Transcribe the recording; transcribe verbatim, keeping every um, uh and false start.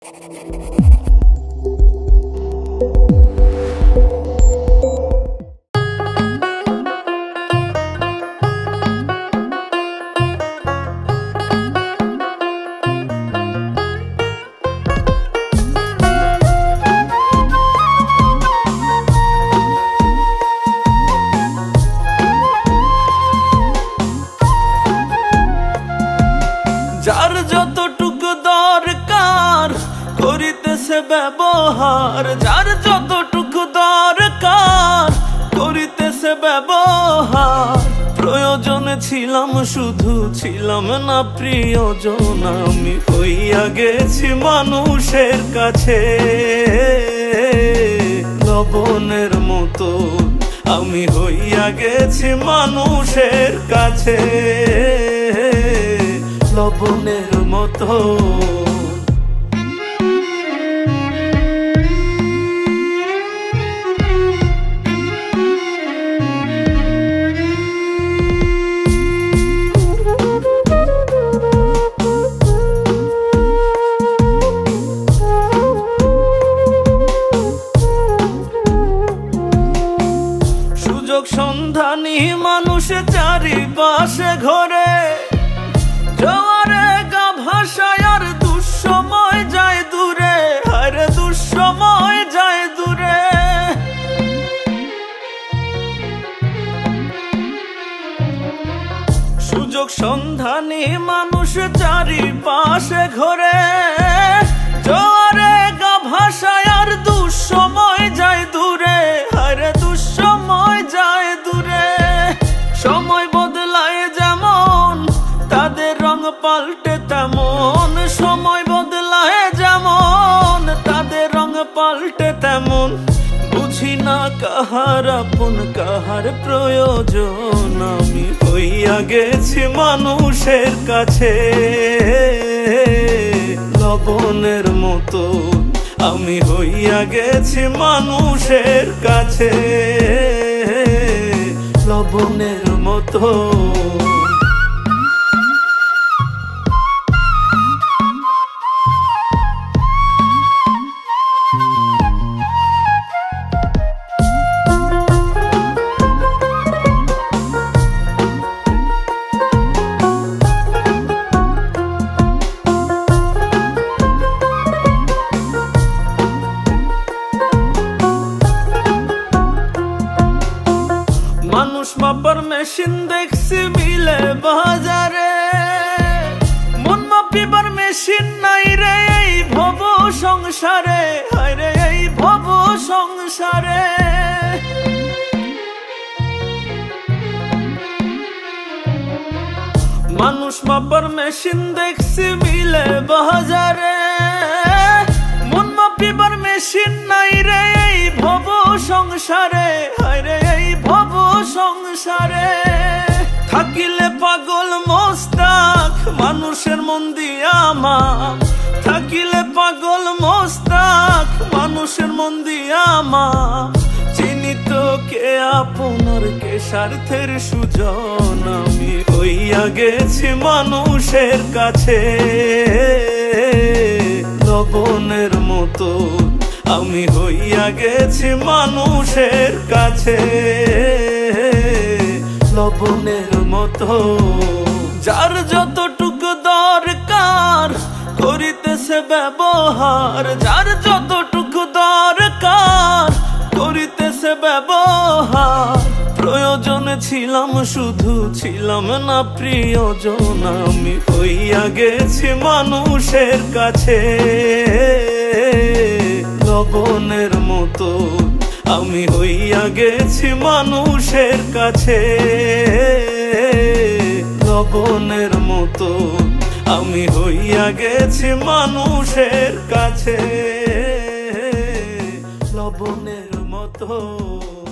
যার যতটুকু দরকার করিতেছে ব্যবহার, যার যতটুকু দরকার করিতেছে ব্যবহার। প্রয়োজনে ছিলাম শুধু, ছিলাম না প্রিয়জন। আমি হইয়া গেছি মানুষের কাছে লবণের মতো, আমি হইয়া গেছি মানুষের কাছে লবণের মতো। সুযোগ সন্ধানী মানুষ চারিপাশে ঘরে, জোয়ারে গা ভাসায় আর দুঃসময় যায় দূরে, আরে দুঃসময় যায় দূরে। সুযোগ সন্ধানী মানুষ চারিপাশে ঘরে, জোয়ারে গা ভাসায় আর দুঃসময় যায় দূরে, আরে দুঃসময় যায় দূরে। সময় বদলায় যেমন তাদের রং পাল্টে তেমন, সময় বদলায় যেমন তাদের রং পাল্টে তেমন। বুঝি না কাহার আপন কাহার প্রয়োজন, আমি হইয়া গেছি মানুষের কাছে লবণের মতো, আমি হইয়া গেছি মানুষের কাছে লবণের মতো। মানুষ মাপার মেশিন দেখছি মিলে বাজারে, মন মাপিবার মেশিন নাই রে এই ভব সংসারে, হায়রে এই ভব সংসারে। মানুষ মাপার মেশিন দেখছি মিলে বাজারে, মন মাপিবার মেশিন নাই রে এই ভব সংসারে, হায়রে এই ভব সংসারে। থাকিলে পাগল মোস্তাক মানুষের মন দিয়া মাপ, থাকিলে পাগল মোস্তাক মানুষের মন দিয়া মাপ। চিনিত কে আপনার কে স্বার্থের সুজন, আমি হইয়া গেছি মানুষের কাছে লবণের মতো, আমি হইয়া গেছি মানুষের কাছে লবণের মতো। যার যতটুকু দরকার করিতেছে ব্যবহার, যার যতটুকু দরকার করিতেছে ব্যবহার। প্রয়োজনে ছিলাম শুধু, ছিলাম না প্রিয়জন। আমি হইয়া গেছি মানুষের কাছে লবণের মতো, আমি হইয়া গেছি মানুষের কাছে লবণের মতো, আমি হইয়া গেছি মানুষের কাছে লবণের মতো।